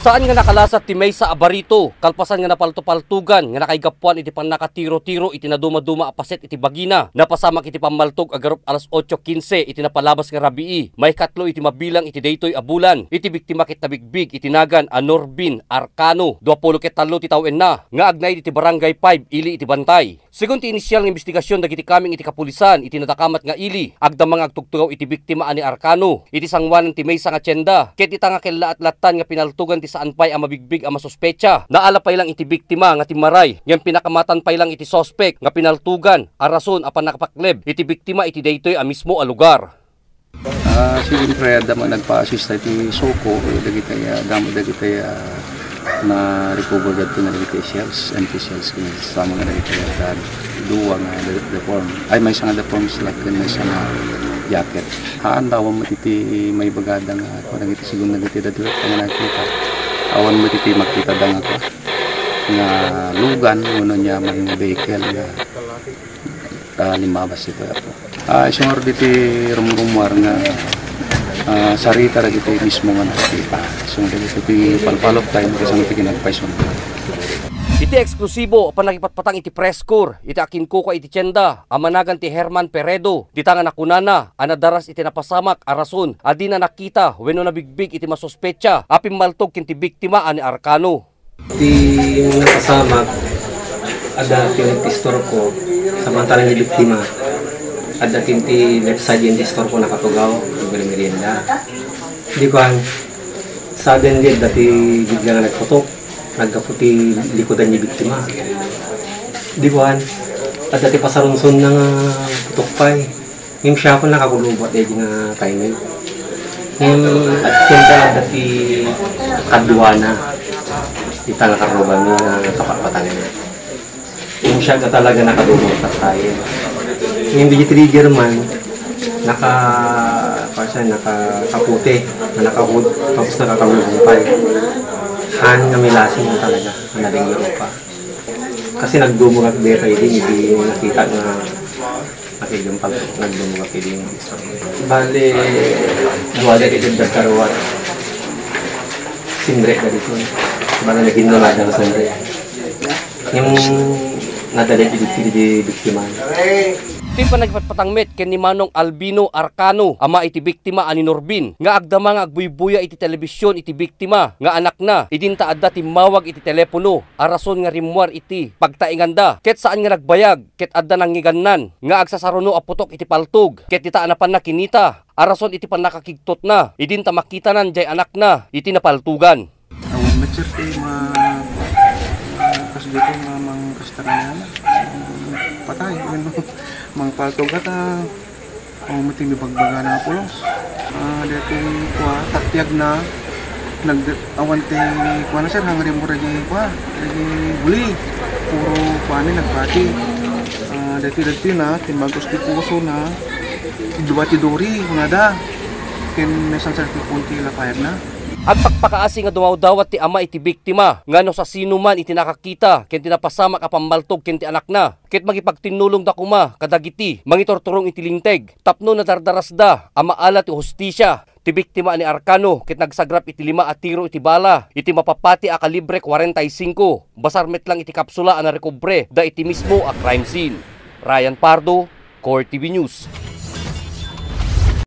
Saan nga nakalasat ti May sa Abarito, kalpasan nga napaltupaltugan, nga nakaigapuan iti pan nakatiro-tiro, iti naduma-duma apaset iti bagina, napasamak iti pamaltog agarup alas 8:15, iti napalabas nga rabii, may katlo iti mabilang iti daytoy abulan, iti biktima ket nabigbig, iti nagan a Norbin Arcano, 23 ti tawen na, nga agnay iti barangay 5, ili iti bantay. Segun ti inisyal nga investigasyon dagiti kaming iti kapulisan, iti natakamat nga ili, agdamang agtugtugaw iti biktima ani Arcano, iti sangwanan ti May sa nga tienda, ket ita nga kella-at-latan nga pinaltugan ti saan pay ang mabigbig ang masuspecha. Naala pay lang iti biktima nga timaray, yang pinakamatan pay lang iti sospek nga pinaltugan, arason apan nakapakleb, iti biktima iti daytoy a mismo a lugar. Siyempre damo nagpa-assist iti Soko, dagiti damo dagiti na recover gadto na dagiti shells, empty shells kini sama nga dagiti duwa nga deform. Ay may nga deforms like may nga jacket. Haan daw mo titi may bagada nga ako dagiti sigun dagiti dati nga nakita. Awan mo titi makita dang ako nga lugan uno niya may vehicle nga limabas ito ako. Isungor diti rumrumwar nga sarita ra diti mismo nga nakita. So diti palpalop tayo kasi nga kinagpaisun. Iti eksklusibo apan nakipatpatang iti press corps, iti akin ko iti tienda, amanagan ti Herman Peredo, di tangan nakunana, anadaras iti napasamak, arason, adi na nakita, wenno nabigbig iti masuspecha, apim maltog kinti biktima ani Arcano. Iti napasamak, ada tinitistore ko, samantalang ni biktima, ada tinti left side yung tistore ko nakatugaw, merienda. Di ko suddenly dati bigla nga nagputok, nagkaputi likodan ni biktima. Di buwan, at dati pasarunson ng putok pa'y. Ngayon siya ako nakakulubot eh nga timing. Ngayon at siyempre dati kaduana. Di tanga karoban niya nga kapapatangin. Ngayon siya ka talaga nakadumot at tayo. Ngayon di trigger man, nakakaputi, nakahud, tapos nakakagulubay. Han nga may lasing na talaga, ang naging Europa. Kasi nagdumugak dito, hindi nakita na nakigampag, nagdumugak din. Bale, duwala ito dagkaruan. Sindre ka dito. Bale, naging nalaga na sindre. Yung nadali di biktima. Iti pa nagpatpatangmet ken ni Manong Albino Arcano, ama iti biktima ani Norbin, nga agdama nga agbuybuya iti telebisyon iti biktima, nga anak na, idinta adda timawag iti telepono, arason nga rimwar iti pagtainganda, ket saan nga nagbayag, ket adda nang ngigannan, nga agsasaruno aputok iti paltog, ket ita anapan na kinita, arason iti pan nakakigtot na, idinta makitanan jay anak na, iti napaltugan. Awan maturte kasdito nga mga kastarangan patay mga paltog at matindi bagbaga na pulos. Dito kuha tatyag na nag-awante kuha na sir hanggang mo rin kuha buli puro kuha ni nagpati. Dito na timbagos di puso na dubati-duri nada kin mesang sa punti lapayag na. At pagpakaasi nga dumawdawat ti ama iti biktima, nga no sa sino man iti nakakita, ken tinapasamak apambaltog ken ti anak na, ket magipagtinulong da kuma, kadagiti, mangitorturong iti linteg, tapno na dardaras da, amaala ti hustisya, ti biktima ni Arcano, ket nagsagrap iti 5 a tiro iti bala, iti mapapati a kalibre 45, basarmet lang iti kapsula a narekobre, da iti mismo a crime scene. Ryan Pardo, Core TV News.